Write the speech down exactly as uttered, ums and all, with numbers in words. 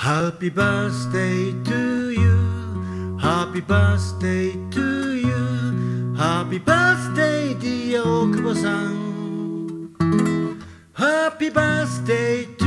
Happy birthday to you, Happy birthday to you, Happy birthday dear 大久保さん、 Happy birthday